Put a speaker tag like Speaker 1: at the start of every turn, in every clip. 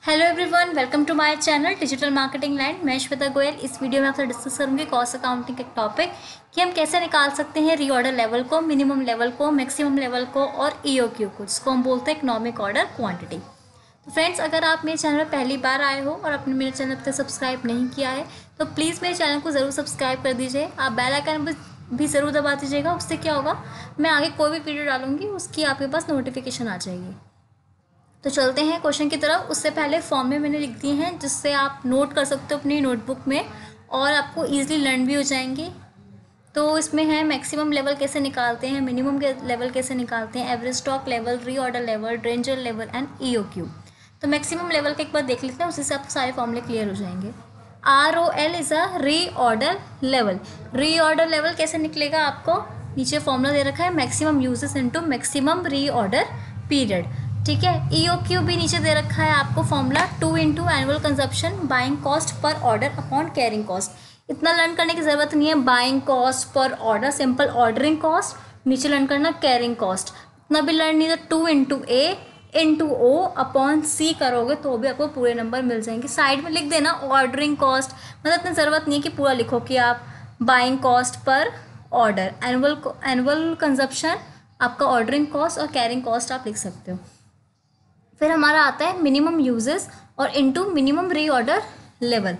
Speaker 1: Hello everyone, welcome to my channel digital marketing line. मैं श्वेता गोयल। इस video में आपसे डिस्कस करूंगी कॉस्ट अकाउंटिंग का टॉपिक कि हम कैसे निकाल सकते हैं रीऑर्डर लेवल को, मिनिमम लेवल को, मैक्सिमम लेवल को और ईओक्यू को, जिसको हम बोलते हैं इकोनॉमिक ऑर्डर क्वांटिटी। तो फ्रेंड्स, अगर आप मेरे चैनल पर पहली बार आए हो और आपने मेरे चैनल पर सब्सक्राइब नहीं किया है तो प्लीज़ मेरे चैनल को ज़रूर सब्सक्राइब कर दीजिए। आप बेल आइकन भी ज़रूर दबा दीजिएगा। उससे क्या होगा, मैं आगे कोई भी वीडियो डालूंगी उसकी आपके पास नोटिफिकेशन आ जाएगी। तो चलते हैं क्वेश्चन की तरफ। उससे पहले फॉर्म में मैंने लिख दिए हैं जिससे आप नोट कर सकते हो अपनी नोटबुक में और आपको ईजिली लर्न भी हो जाएंगे। तो इसमें है मैक्सिमम लेवल कैसे निकालते हैं, मिनिमम लेवल कैसे निकालते हैं, average stock level, reorder level, danger level and EOQ. तो मैक्सिमम लेवल का एक बार देख लेते हैं, उसी से आपको सारे फॉर्मूले क्लियर हो जाएंगे। ROL is a reorder level. Reorder level कैसे निकलेगा, आपको नीचे फॉर्मूला दे रखा है, maximum usage into maximum reorder period. ठीक है। EOQ भी नीचे दे रखा है आपको formula, 2 into annual consumption buying cost per order upon carrying cost. इतना लर्न करने की ज़रूरत नहीं है। Buying cost per order, simple ordering cost, नीचे लर्न करना कैरिंग कॉस्ट। इतना भी लर्न नहीं है। 2 into A into O upon C करोगे तो भी आपको पूरे नंबर मिल जाएंगे। साइड में लिख देना ऑर्डरिंग कॉस्ट, मतलब इतनी ज़रूरत नहीं है कि पूरा लिखो कि आप buying cost per order, annual consumption आपका ऑर्डरिंग कॉस्ट और कैरिंग कॉस्ट आप लिख सकते हो। फिर हमारा आता है मिनिमम यूजेस और into minimum reorder level.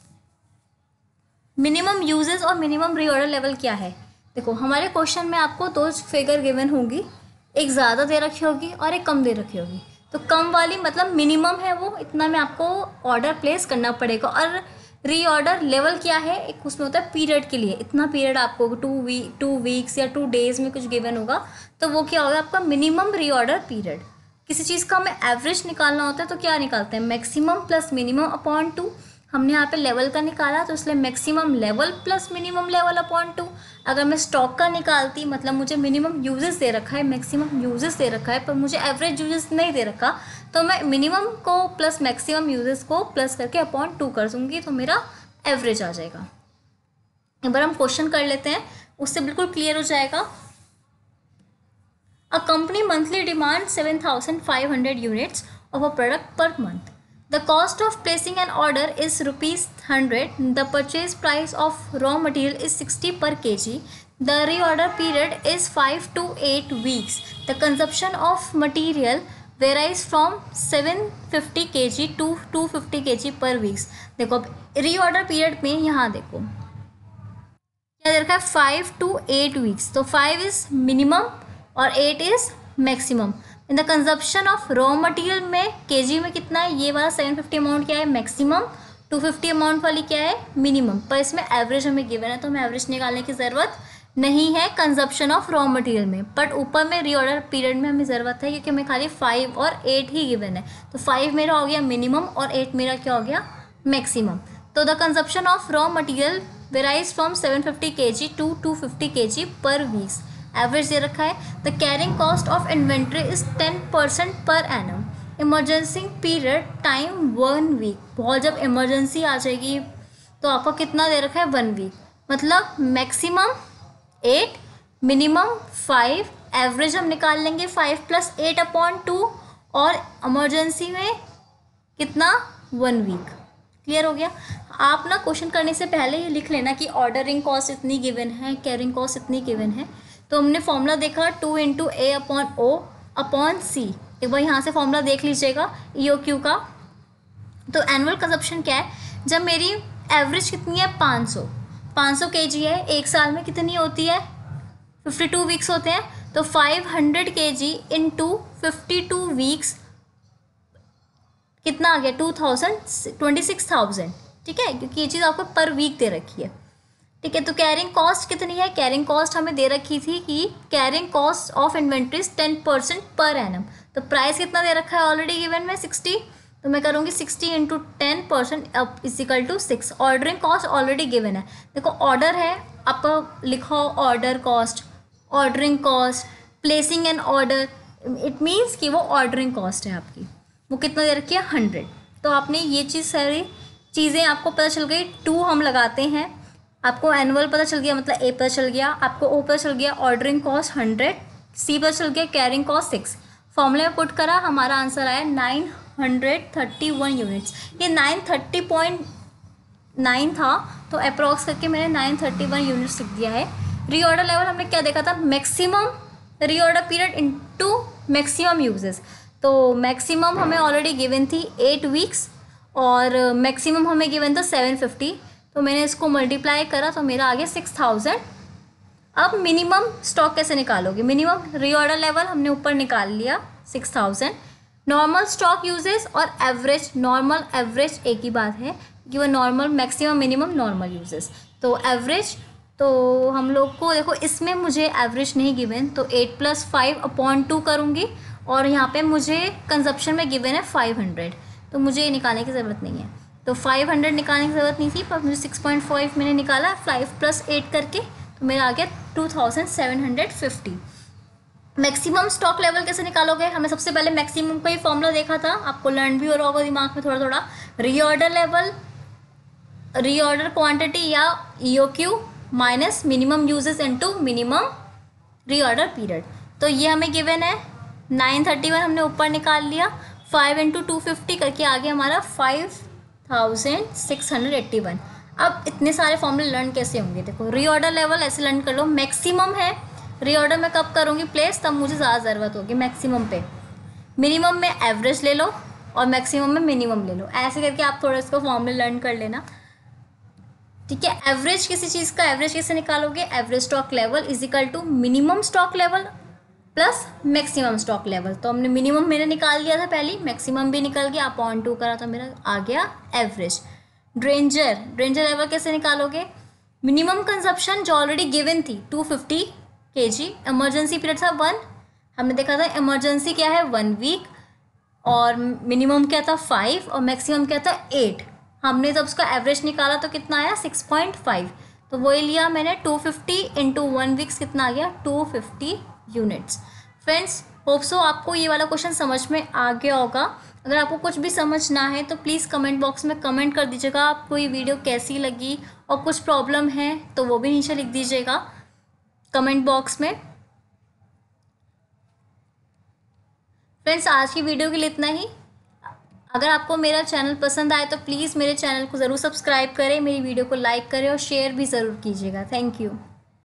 Speaker 1: Minimum usage और मिनिमम रीऑर्डर लेवल क्या है, देखो हमारे क्वेश्चन में आपको दो फिगर गिवन होंगी, एक ज़्यादा दे रखी होगी और एक कम दे रखी होगी। तो कम वाली मतलब मिनिमम है, वो इतना में आपको ऑर्डर प्लेस करना पड़ेगा। और रीऑर्डर लेवल क्या है, एक उसमें होता है पीरियड के लिए, इतना पीरियड आपको 2 वीक्स या 2 डेज में कुछ गिवन होगा तो वो क्या होगा आपका मिनिमम रीऑर्डर पीरियड। किसी चीज़ का हमें एवरेज निकालना होता है तो क्या निकालते हैं, मैक्सिमम प्लस मिनिमम अपॉन 2। हमने यहाँ पे लेवल का निकाला तो इसलिए maximum level plus minimum level upon 2। अगर मैं स्टॉक का निकालती, मतलब मुझे मिनिमम यूजेस दे रखा है, मैक्सिमम यूजेस दे रखा है, पर मुझे एवरेज यूजेस नहीं दे रखा, तो मैं मिनिमम को प्लस मैक्सिमम यूजेस को प्लस करके अपॉन 2 कर दूँगी तो मेरा एवरेज आ जाएगा। एक बार हम क्वेश्चन कर लेते हैं, उससे बिल्कुल क्लियर हो जाएगा। A company monthly demands 7,500 units of a product per month. The cost of placing an order is ₹100. The purchase price of raw material is 60 per kg. The reorder period is 5 to 8 weeks. The consumption of material varies from 750 kg to 250 kg per weeks. देखो अब reorder period में यहाँ देखो क्या दे रखा है, 5 to 8 weeks। तो 5 is minimum और 8 is maximum. In the consumption of raw material में केजी में कितना है, ये वाला 750 अमाउंट क्या है मैक्सिमम, 250 अमाउंट वाली क्या है मिनिमम। पर इसमें एवरेज हमें गिवन है तो हमें एवरेज निकालने की ज़रूरत नहीं है कंजप्शन ऑफ रॉ मटेरियल में। बट ऊपर में रीऑर्डर पीरियड में हमें ज़रूरत है क्योंकि हमें खाली 5 और 8 ही गिवन है। तो 5 मेरा हो गया मिनिमम और 8 मेरा क्या हो गया मैक्सिमम। तो the consumption of raw material varies from 750 kg to 250 kg per weeks. Average दे रखा है। The carrying cost of inventory is 10% per annum. Emergency period time 1 week. बहुत जब इमरजेंसी आ जाएगी तो आपको कितना दे रखा है 1 वीक, मतलब मैक्सिमम 8, मिनिमम 5, एवरेज हम निकाल लेंगे 5 + 8 अपॉन 2 और इमरजेंसी में कितना 1 वीक। क्लियर हो गया। आप ना क्वेश्चन करने से पहले ही लिख लेना कि ऑर्डरिंग कॉस्ट इतनी गिवन है, कैरिंग कॉस्ट इतनी गिवन है। तो हमने फॉर्मूला देखा 2 into A upon O upon C। एक बार यहाँ से फॉर्मूला देख लीजिएगा EOQ का। तो एनुअल कंजप्शन क्या है, जब मेरी एवरेज कितनी है 500 kg है, एक साल में कितनी होती है 52 वीक्स होते हैं। तो 500 kg इंटू 52 वीक्स कितना आ गया 26,000। ठीक है, क्योंकि ये चीज़ आपको पर वीक दे रखी है। ठीक है। तो कैरिंग कॉस्ट कितनी है, कैरिंग कॉस्ट हमें दे रखी थी कि carrying cost of inventories 10% per annum. तो प्राइस कितना दे रखा है ऑलरेडी गिवन में 60, तो मैं करूँगी 60 इंटू 10% अब is equal to 6। Ordering cost already given है। देखो ऑर्डर है, आप लिखो order cost, ordering cost, placing an order, it means कि वो ऑर्डरिंग कॉस्ट है आपकी, वो कितना दे रखी है 100। तो आपने ये चीज़ सारी चीज़ें आपको पता चल गई। 2 हम लगाते हैं, आपको एनुअल पता चल गया, मतलब A पता चल गया, आपको O पता चल गया, ऑर्डरिंग कॉस्ट 100, C पता चल गया, कैरिंग कॉस्ट 6। फॉर्मूले में पुट करा, हमारा आंसर आया 931 यूनिट्स। ये 930.9 था, तो अप्रॉक्स करके मैंने 931 यूनिट्स लिख दिया है। रीऑर्डर लेवल हमने क्या देखा था, maximum reorder period into maximum usage. तो मैक्सिमम हमें ऑलरेडी गिवन थी 8 वीक्स और मैक्सिमम हमें गिवन था 750। तो मैंने इसको मल्टीप्लाई करा तो मेरा आ गया 6000। अब मिनिमम स्टॉक कैसे निकालोगे, मिनिमम रीऑर्डर लेवल हमने ऊपर निकाल लिया 6000। नॉर्मल स्टॉक यूजेस और एवरेज, नॉर्मल एवरेज एक ही बात है कि वो normal maximum minimum normal usage. तो एवरेज, तो हम लोग को देखो इसमें मुझे एवरेज नहीं गिवन, तो 8 + 5/2 करूँगी और यहाँ पे मुझे कंजप्शन में गिवन है 500, तो मुझे ये निकालने की ज़रूरत नहीं है। तो 500 निकालने की ज़रूरत नहीं थी, पर मुझे 6.5 मैंने निकाला 5 + 8 करके, तो मेरा आ गया 2750। मैक्सिमम स्टॉक लेवल कैसे निकालोगे, हमने सबसे पहले मैक्सिमम का ही फॉर्मूला देखा था, आपको लर्न भी हो रहा होगा दिमाग में थोड़ा थोड़ा। रीऑर्डर लेवल, रीऑर्डर क्वांटिटी या EOQ minus minimum usage into minimum reorder period. तो ये हमें गिवन है 931 हमने ऊपर निकाल लिया, 5 × 250 करके आ गया हमारा 5681। अब इतने सारे फॉर्मूले लर्न कैसे होंगे, देखो रीऑर्डर लेवल ऐसे लर्न कर लो, मैक्सिमम है रीऑर्डर में कब करूँगी प्लेस, तब मुझे ज़्यादा ज़रूरत होगी मैक्सिमम पे। मिनिमम में एवरेज ले लो और मैक्सिमम में मिनिमम ले लो, ऐसे करके आप थोड़ा इसको फॉर्मूले लर्न कर लेना, ठीक है। एवरेज किसी चीज़ का एवरेज कैसे निकालोगे, average stock level is equal to minimum stock level plus maximum stock level. तो हमने मिनिमम मैंने निकाल लिया था पहले, मैक्सिमम भी निकल गया, अपॉन 2 करा तो मेरा आ गया एवरेज। ड्रेंजर लेवल कैसे निकालोगे, मिनिमम कंजप्शन जो ऑलरेडी गिवन थी 250 kg, इमरजेंसी पीरियड था 1, हमने देखा था इमरजेंसी क्या है 1 वीक, और मिनिमम क्या था 5 और मैक्सिमम क्या था 8। हमने जब उसका एवरेज निकाला तो कितना आया 6.5, तो वही लिया मैंने 250 × 1 वीक्स, कितना आ गया 250 यूनिट्स। फ्रेंड्स होप सो आपको ये वाला क्वेश्चन समझ में आ गया होगा। अगर आपको कुछ भी समझना है तो प्लीज़ कमेंट बॉक्स में कमेंट कर दीजिएगा आपको ये वीडियो कैसी लगी, और कुछ प्रॉब्लम है तो वो भी नीचे लिख दीजिएगा कमेंट बॉक्स में। फ्रेंड्स आज की वीडियो के लिए इतना ही। अगर आपको मेरा चैनल पसंद आए तो प्लीज़ मेरे चैनल को ज़रूर सब्सक्राइब करें, मेरी वीडियो को लाइक करें और शेयर भी ज़रूर कीजिएगा। Thank you.